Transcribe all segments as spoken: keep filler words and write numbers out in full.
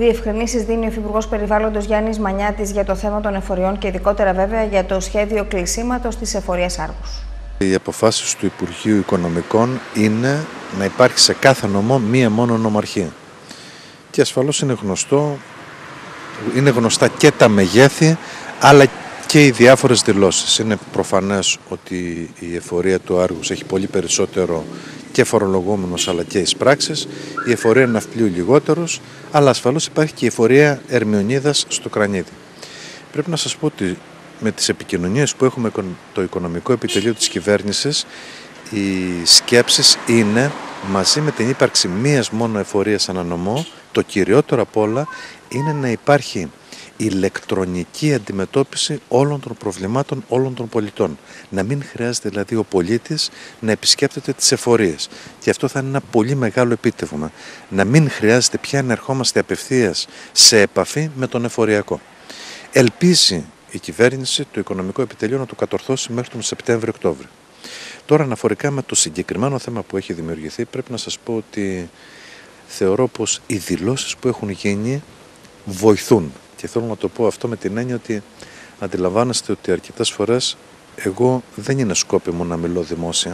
Διευκρινήσεις δίνει ο Υφυπουργός Περιβάλλοντος Γιάννης Μανιάτης για το θέμα των εφοριών και ειδικότερα βέβαια για το σχέδιο κλεισίματος της εφορίας Άργους. Οι αποφάσεις του Υπουργείου Οικονομικών είναι να υπάρχει σε κάθε νομό μία μόνο νομαρχία. Και ασφαλώς είναι γνωστό, είναι γνωστά και τα μεγέθη, αλλά και οι διάφορες δηλώσεις. Είναι προφανές ότι η εφορία του Άργους έχει πολύ περισσότερο και φορολογούμενος αλλά και εισπράξεις. Η εφορία Ναυπλίου λιγότερος, αλλά ασφαλώς υπάρχει και η εφορία Ερμιονίδας στο Κρανίδι. Πρέπει να σας πω ότι με τις επικοινωνίες που έχουμε το Οικονομικό Επιτελείο της Κυβέρνησης, οι σκέψεις είναι μαζί με την ύπαρξη μίας μόνο εφορίας ανά νομό, το κυριότερο απ' όλα είναι να υπάρχει ηλεκτρονική αντιμετώπιση όλων των προβλημάτων όλων των πολιτών. Να μην χρειάζεται δηλαδή ο πολίτης να επισκέπτεται τις εφορίες. Και αυτό θα είναι ένα πολύ μεγάλο επίτευγμα. Να μην χρειάζεται πια να ερχόμαστε απευθείας σε επαφή με τον εφοριακό. Ελπίζει η κυβέρνηση το Οικονομικό Επιτελείο να το κατορθώσει μέχρι τον Σεπτέμβριο-Οκτώβριο. Τώρα, αναφορικά με το συγκεκριμένο θέμα που έχει δημιουργηθεί, πρέπει να σας πω ότι θεωρώ πως οι δηλώσεις που έχουν γίνει βοηθούν. Και θέλω να το πω αυτό με την έννοια ότι αντιλαμβάνεστε ότι αρκετές φορές εγώ δεν είναι σκόπιμο να μιλώ δημόσια.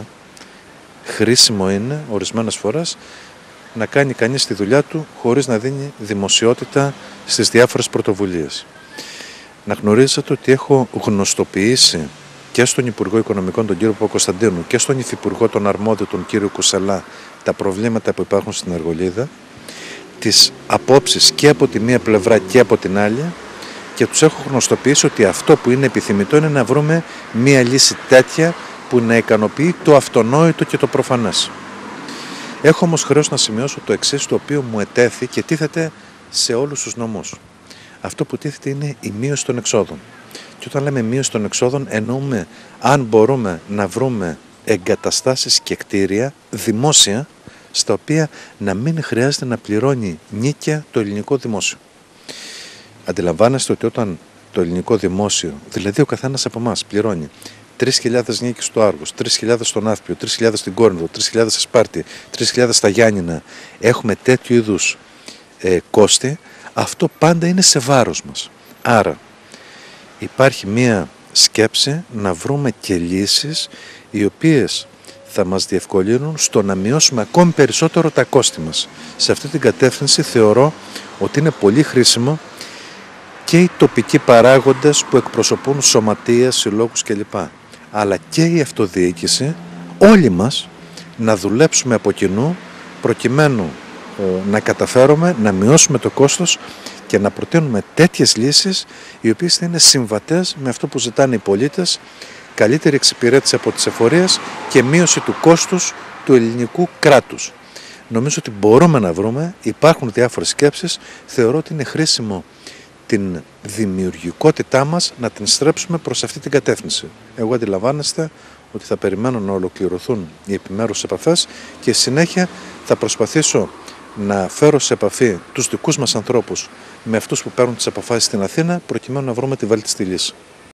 Χρήσιμο είναι ορισμένες φορές να κάνει κανείς τη δουλειά του χωρίς να δίνει δημοσιότητα στις διάφορες πρωτοβουλίες. Να γνωρίζετε ότι έχω γνωστοποιήσει και στον Υπουργό Οικονομικών τον κύριο Παπακοσταντίνου και στον Υφυπουργό τον αρμόδιο τον κύριο Κουσελά τα προβλήματα που υπάρχουν στην Αργολίδα, τις απόψεις και από τη μία πλευρά και από την άλλη, και τους έχω γνωστοποιήσει ότι αυτό που είναι επιθυμητό είναι να βρούμε μία λύση τέτοια που να ικανοποιεί το αυτονόητο και το προφανές. Έχω όμως χρέος να σημειώσω το εξής, το οποίο μου ετέθη και τίθεται σε όλους τους νομούς. Αυτό που τίθεται είναι η μείωση των εξόδων. Και όταν λέμε μείωση των εξόδων, εννοούμε αν μπορούμε να βρούμε εγκαταστάσεις και κτίρια δημόσια, στα οποία να μην χρειάζεται να πληρώνει νίκαια το ελληνικό δημόσιο. Αντιλαμβάνεστε ότι όταν το ελληνικό δημόσιο, δηλαδή ο καθένας από εμάς, πληρώνει τρεις χιλιάδες νίκες στο Άργος, τρεις χιλιάδες στον Ναύπλιο, τρεις χιλιάδες στην Κόρινθο, τρεις χιλιάδες στη Σπάρτη, τρεις χιλιάδες στα Γιάννηνα, έχουμε τέτοιου είδους ε, κόστη, αυτό πάντα είναι σε βάρος μας. Άρα υπάρχει μία σκέψη να βρούμε και λύσεις οι οποίες θα μας διευκολύνουν στο να μειώσουμε ακόμη περισσότερο τα κόστη μας. Σε αυτή την κατεύθυνση θεωρώ ότι είναι πολύ χρήσιμο και οι τοπικοί παράγοντες που εκπροσωπούν σωματείες, συλλόγους κλπ. Αλλά και η αυτοδιοίκηση, όλοι μας να δουλέψουμε από κοινού προκειμένου ε, να καταφέρουμε να μειώσουμε το κόστος και να προτείνουμε τέτοιες λύσεις οι οποίες θα είναι συμβατές με αυτό που ζητάνε οι πολίτες, καλύτερη εξυπηρέτηση από τις εφορίες και μείωση του κόστους του ελληνικού κράτους. Νομίζω ότι μπορούμε να βρούμε, υπάρχουν διάφορες σκέψεις, θεωρώ ότι είναι χρήσιμο την δημιουργικότητά μας να την στρέψουμε προς αυτή την κατεύθυνση. Εγώ αντιλαμβάνεστε ότι θα περιμένω να ολοκληρωθούν οι επιμέρους επαφές και συνέχεια θα προσπαθήσω να φέρω σε επαφή τους δικούς μας ανθρώπους με αυτούς που παίρνουν τις αποφάσεις στην Αθήνα προκειμένου να βρούμε τη βέλτιστη λύση.